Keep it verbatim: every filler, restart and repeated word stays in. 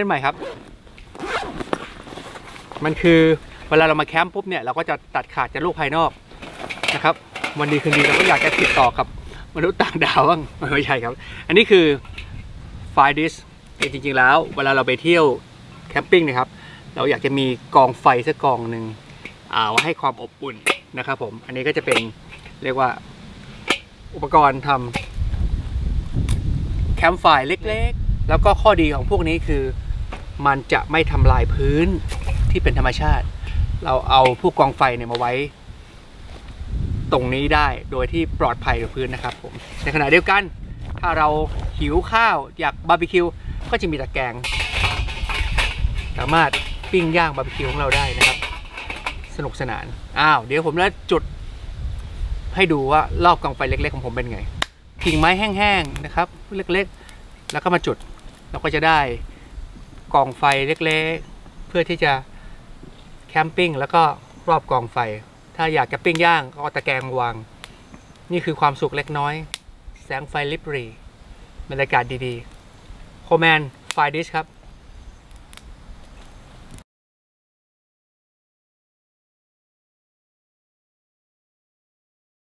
นใหม่ครับมันคือเวลาเรามาแคมป์ปุ๊บเนี่ยเราก็จะตัดขาดจากโลกภายนอกนะครับวันดีคืนดีเราก็อยากจะติดต่อกับมนุษย์ต่างดาวบ้างไม่ใช่ครับอันนี้คือไฟดิสจริงๆแล้วเวลาเราไปเที่ยวแคมปิ้งนะครับเราอยากจะมีกองไฟสักกองหนึ่งเอาให้ความอบอุ่นนะครับผมอันนี้ก็จะเป็นเรียกว่าอุปกรณ์ทำแคมป์ไฟเล็กๆแล้วก็ข้อดีของพวกนี้คือมันจะไม่ทำลายพื้นที่เป็นธรรมชาติเราเอาพวกกองไฟเนี่ยมาไว้ตรงนี้ได้โดยที่ปลอดภัยกับพื้นนะครับผมในขณะเดียวกันถ้าเราหิวข้าวอยากบาร์บีคิวก็จะมีตะแกรงสามารถปิ้งย่างบาร์บีคิวของเราได้นะครับสนุกสนานอ้าวเดี๋ยวผมจะจุดให้ดูว่ารอบกองไฟเล็กๆของผมเป็นไงกิ่งไม้แห้งๆนะครับเล็กๆแล้วก็มาจุดเราก็จะได้กองไฟเล็กๆเพื่อที่จะแคมปิ้งแล้วก็รอบกองไฟถ้าอยากจะปิ้งย่างก็เอาตะแกรงวางนี่คือความสุขเล็กน้อยแสงไฟลิบรีบรรยากาศดีๆโคแมนไฟดิชครับ